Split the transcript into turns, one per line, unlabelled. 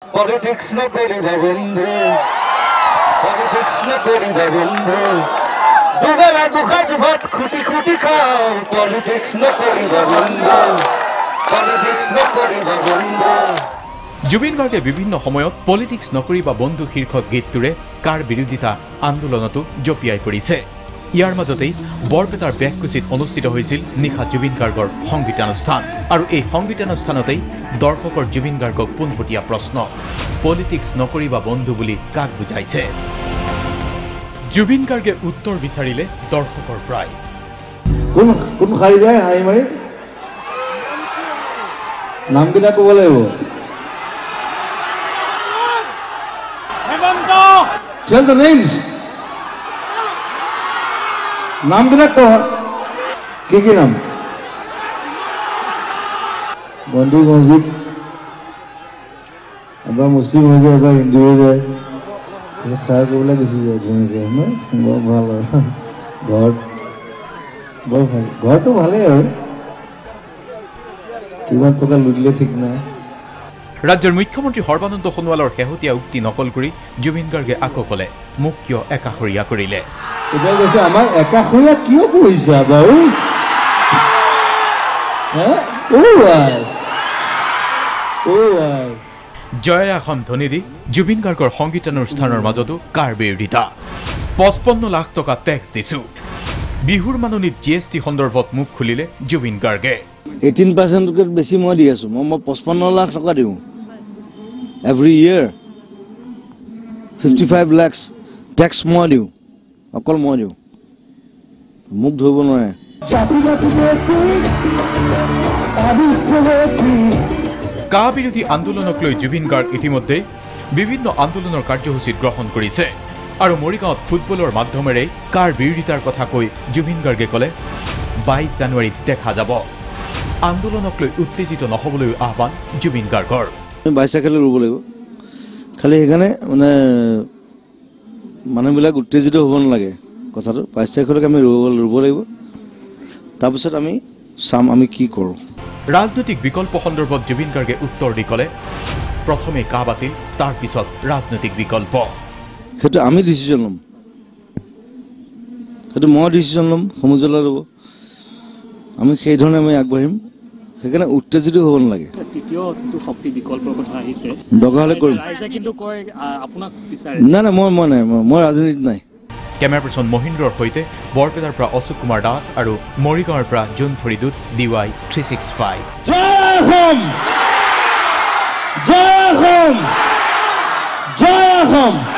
Politics নকরিবা বন্ধু politics নকরিবা বন্ধু দুবেলা দুখাজ ভাত খুঁটি খুঁটি খাও পলিটিক্স নকরিবা বন্ধু পলিটিক্স নকরিবা বন্ধু
জুবিন গাৰ্গে বিভিন্ন সময়ত পলিটিক্স নকৰিবা বন্ধু শীৰ্ষক গীতটোৰে কাৰ বিৰোধিতা আন্দোলনতো জপিয়াই পৰিছে ইয়াৰ মাজতেই বৰপেটাৰ বেককুচিত অনুষ্ঠিত হৈছিল নিশা জুবিন গাৰ্গৰ সংগীতানুষ্ঠান আৰু এই সংগীতানুষ্ঠানতেই দৰ্শকৰ জুবিন গাৰ্গক পোনপটীয়া প্ৰশ্ন পলিটিক্স নকৰিবা বন্ধু বুলি কাক বুজাইছে জুবিন গাৰ্গে উত্তৰ বিচাৰিলে দৰ্শকৰ প্ৰায়
কোন খাৰি যায় হাই মাৰি নামকেইটা ক'ব লাগিব Tell the names. নাম বিলাক কো কি কি নাম বন্ধু মসজিদ এবাৰ মুছলিম হৈ যায় এবাৰ হিন্দু হৈ যায় খাই কৰিবলৈ গুচি যায় ধুনীয়াকৈ বৰ ভাল ঘৰ বৰ ভাল ঘৰটো ভালেই আৰু কিমান টকা লুটিলে ঠিক নাই
ৰাজ্যৰ মুখ্যমন্ত্ৰী সৰ্বানন্দ সোণোৱালৰ শেহতীয়া উক্তি নকল কৰি জুবিন গাৰ্গে আকৌ ক'লে মোক কিয় একাষৰীয়া কৰিলে
এতিয়া কৈছে আমাৰ একাষৰীয়া কিয় কৰিছা বাৰু
জয় আসন ধ্বনি দি জুবিন গাৰ্গৰ সংগীতানুষ্ঠানৰ মাজতো কাৰ বিৰোধিতা 55 লাখ টকা টেক্স দিছো বিহুৰ মাননিত GST সন্দৰ্ভত মুখ খুলিলে জুবিন গাৰ্গে
18%কৈ বেছি মই দি আছো মই 55 লাখ টকা দিওঁ every year 55 lakhs tax মই দিওঁ অকল মই দিওঁ মুখ ধৰিব নোৱাৰে
কা বিৰোধী আন্দোলনক লৈ জুবিন গাৰ্গ ইতিমধ্যে বিভিন্ন আন্দোলনৰ কাৰ্যসূচী গ্ৰহণ কৰিছে আৰু মৰিগাঁৱত ফুটবলৰ মাধ্যমেৰে কাৰ বিৰোধিতাৰ কথা কৈ জুবিন গাৰ্গে ক'লে 22 জানুৱাৰীত দেখা যাব আন্দোলনক লৈ উত্তেজিত নহবলৈ আহ্বান জুবিন গাৰ্গৰ
বাইচাইকেলে ৰুব লাগিব খালি সেইকাৰণে মানে মানুহবিলাক উত্তেজিত হ'ব নালাগে কথাটো বাইচাইকেলক আমি ৰুব লাগিব তাৰপিছত আমি চাম আমি কি কৰোঁ
ৰাজনৈতিক বিকল্প সন্দৰ্ভত জুবিন গাৰ্গে উত্তৰ দি ক'লে প্ৰথমে কা বাতিল তাৰ পিছত ৰাজনৈতিক বিকল্প
সেইটো আমি ডিচিশ্যন ল'ম সেইটো মই ডিচিশ্যন ল'ম সমুজলা ল'ব আমি সেই ধৰণে আমি আগবাঢ়িম সেইকাৰণে উত্তেজিত হ'ব নালাগে
তৃতীয় যিটো শক্তি বিকল্পৰ কথা আহিছে
দৰকাৰ হ'লে কৰিম
ৰাইজে কিন্তু কয় আপোনাক বিচাৰে
নাই মই ৰাজনীতি নাই
কেমেৰা পাৰ্চন মহিন্দ্ৰৰ সৈতে বৰপেটাৰ পৰা অশোক কুমাৰ দাস আৰু মৰিগাঁৱৰ পৰা জোন ফৰিদুত DY 365
জয় অসম জয় অসম জয় অসম